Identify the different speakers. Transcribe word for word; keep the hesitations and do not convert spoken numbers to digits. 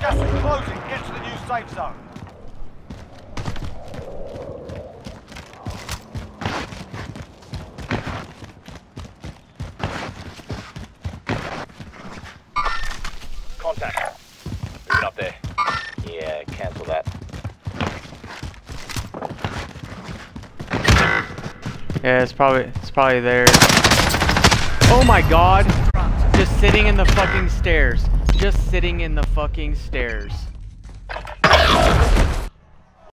Speaker 1: Gas is closing. Get to the new safe zone.
Speaker 2: Contact. Moving up there. Yeah, cancel that.
Speaker 3: Yeah, it's probably it's probably there. Oh my god! Just sitting in the fucking stairs. Just sitting in the fucking stairs.